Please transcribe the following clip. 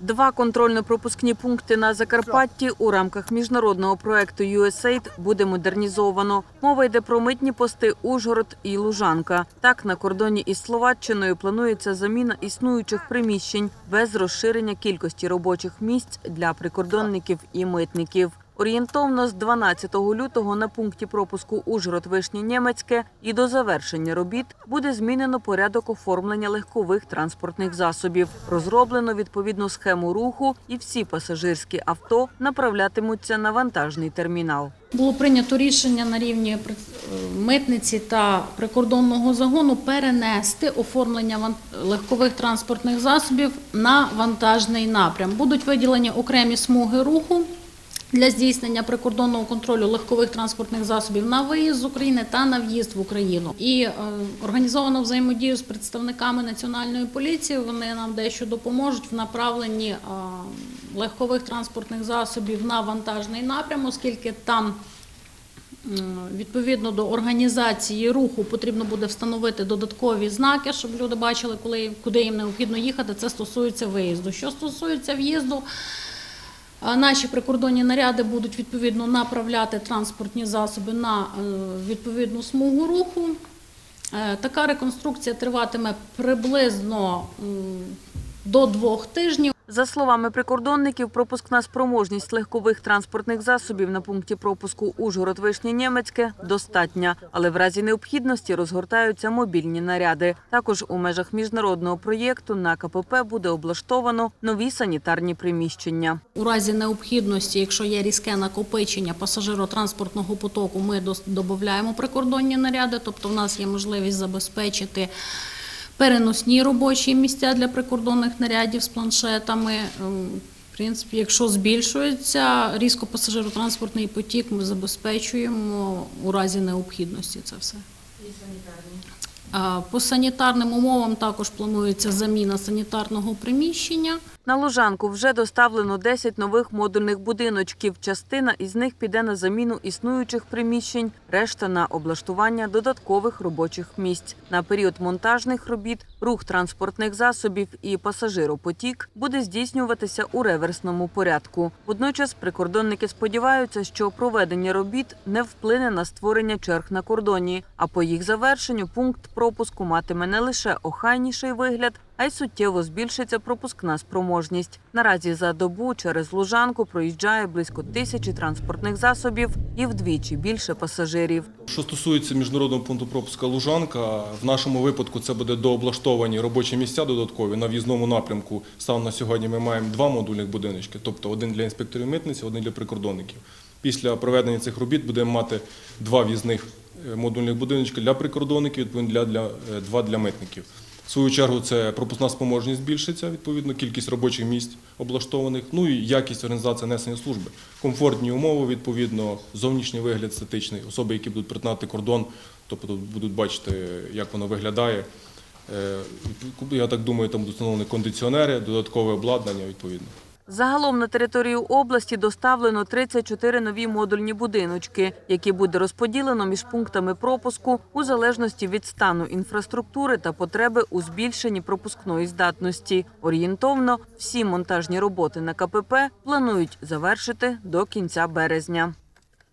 2 контрольно-пропускні пункти на Закарпатті у рамках міжнародного проєкту USAID буде модернізовано. Мова йде про митні пости Ужгород і Лужанка. Так, на кордоні із Словаччиною планується заміна існуючих приміщень без розширення кількості робочих місць для прикордонників і митників. Орієнтовно з 12 лютого на пункті пропуску Ужгород-Вишнє-Нємецьке і до завершення робіт буде змінено порядок оформлення легкових транспортних засобів. Розроблено відповідну схему руху і всі пасажирські авто направлятимуться на вантажний термінал. Було прийнято рішення на рівні митниці та прикордонного загону перенести оформлення легкових транспортних засобів на вантажний напрям. Будуть виділені окремі смуги руху для здійснення прикордонного контролю легкових транспортних засобів на виїзд з України та на в'їзд в Україну. І організовано взаємодію з представниками Національної поліції. Вони нам дещо допоможуть в направленні легкових транспортних засобів на вантажний напрям, оскільки там відповідно до організації руху потрібно буде встановити додаткові знаки, щоб люди бачили, куди їм необхідно їхати. Це стосується виїзду. Що стосується в'їзду, наші прикордонні наряди будуть відповідно направляти транспортні засоби на відповідну смугу руху. Така реконструкція триватиме приблизно до 2 тижнів. За словами прикордонників, пропускна спроможність легкових транспортних засобів на пункті пропуску Ужгород-Вишнє-Нємецьке достатня, але в разі необхідності розгортаються мобільні наряди. Також у межах міжнародного проєкту на КПП буде облаштовано нові санітарні приміщення. У разі необхідності, якщо є різке накопичення пасажиротранспортного потоку, ми додаємо прикордонні наряди, тобто в нас є можливість забезпечити переносні робочі місця для прикордонних нарядів з планшетами. В принципі, якщо збільшується різко пасажиротранспортний потік, ми забезпечуємо у разі необхідності це все. По санітарним умовам також планується заміна санітарного приміщення. На Лужанку вже доставлено 10 нових модульних будиночків. Частина із них піде на заміну існуючих приміщень, решта – на облаштування додаткових робочих місць. На період монтажних робіт рух транспортних засобів і пасажиропотік буде здійснюватися у реверсному порядку. Водночас прикордонники сподіваються, що проведення робіт не вплине на створення черг на кордоні, а по їх завершенню пункт пропуску матиме не лише охайніший вигляд, а й суттєво збільшиться пропускна спроможність. Наразі за добу через Лужанку проїжджає близько 1000 транспортних засобів і вдвічі більше пасажирів. Що стосується міжнародного пункту пропуску Лужанка, в нашому випадку це буде дооблаштовані робочі місця додаткові. На в'їзному напрямку станом на сьогодні ми маємо 2 модульних будиночки, тобто один для інспекторів митниці, один для прикордонників. Після проведення цих робіт будемо мати 2 в'їзних модульних будиночки для прикордонників, відповідно 2 для митників. В свою чергу це пропускна спроможність збільшиться, відповідно кількість робочих місць облаштованих, ну і якість організації несення служби. Комфортні умови, відповідно, зовнішній вигляд статичний, особи, які будуть перетинати кордон, тобто будуть бачити, як воно виглядає. Я так думаю, там будуть встановлені кондиціонери, додаткове обладнання, відповідно. Загалом на територію області доставлено 34 нові модульні будиночки, які буде розподілено між пунктами пропуску у залежності від стану інфраструктури та потреби у збільшенні пропускної здатності. Орієнтовно всі монтажні роботи на КПП планують завершити до кінця березня.